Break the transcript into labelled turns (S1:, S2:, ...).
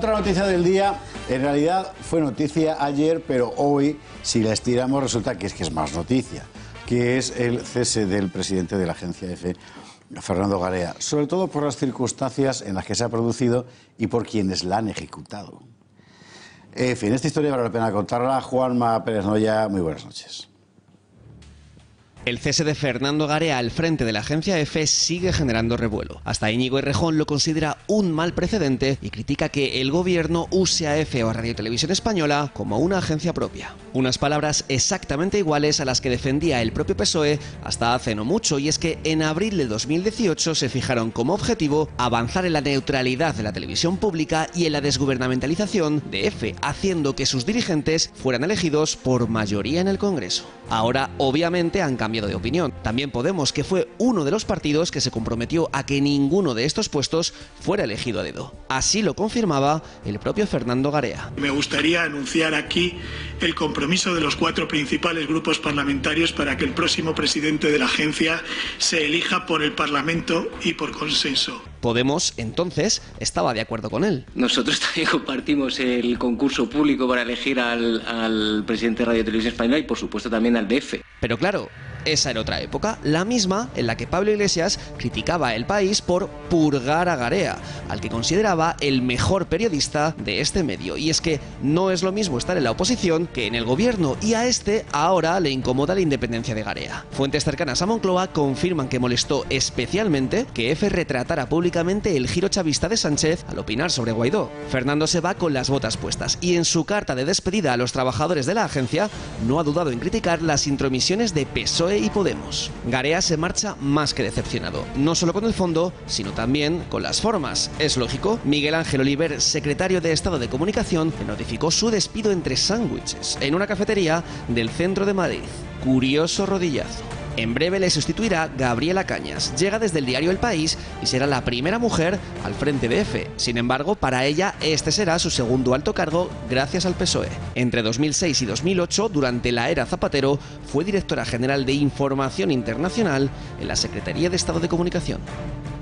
S1: Otra noticia del día, en realidad fue noticia ayer, pero hoy, si la estiramos, resulta que es más noticia, que es el cese del presidente de la agencia EFE, Fernando Garea, sobre todo por las circunstancias en las que se ha producido y por quienes la han ejecutado. En fin, esta historia vale la pena contarla. Juanma Pérez Noya, muy buenas noches.
S2: El cese de Fernando Garea al frente de la agencia EFE sigue generando revuelo. Hasta Íñigo Errejón lo considera un mal precedente y critica que el gobierno use a EFE o a Radio Televisión Española como una agencia propia. Unas palabras exactamente iguales a las que defendía el propio PSOE hasta hace no mucho, y es que en abril de 2018 se fijaron como objetivo avanzar en la neutralidad de la televisión pública y en la desgubernamentalización de EFE, haciendo que sus dirigentes fueran elegidos por mayoría en el Congreso. Ahora, obviamente, han cambiado de opinión. También Podemos, que fue uno de los partidos que se comprometió a que ninguno de estos puestos fuera elegido a dedo. Así lo confirmaba el propio Fernando Garea.
S3: Me gustaría anunciar aquí el compromiso de los 4 principales grupos parlamentarios para que el próximo presidente de la agencia se elija por el Parlamento y por consenso.
S2: Podemos, entonces, estaba de acuerdo con él.
S4: Nosotros también compartimos el concurso público para elegir al presidente de Radio Televisión Española y, por supuesto, también al de EFE.
S2: Pero claro, esa era otra época, la misma en la que Pablo Iglesias criticaba a El País por purgar a Garea, al que consideraba el mejor periodista de este medio. Y es que no es lo mismo estar en la oposición que en el gobierno, y a este ahora le incomoda la independencia de Garea. Fuentes cercanas a Moncloa confirman que molestó especialmente que EFE retratara públicamente el giro chavista de Sánchez al opinar sobre Guaidó. Fernando se va con las botas puestas y en su carta de despedida a los trabajadores de la agencia no ha dudado en criticar las intromisiones de PSOE y Podemos. Garea se marcha más que decepcionado, no solo con el fondo, sino también con las formas. Es lógico, Miguel Ángel Oliver, secretario de Estado de Comunicación, notificó su despido entre sándwiches en una cafetería del centro de Madrid. Curioso rodillazo. En breve le sustituirá Gabriela Cañas. Llega desde el diario El País y será la primera mujer al frente de EFE. Sin embargo, para ella este será su segundo alto cargo gracias al PSOE. Entre 2006 y 2008, durante la era Zapatero, fue directora general de Información Internacional en la Secretaría de Estado de Comunicación.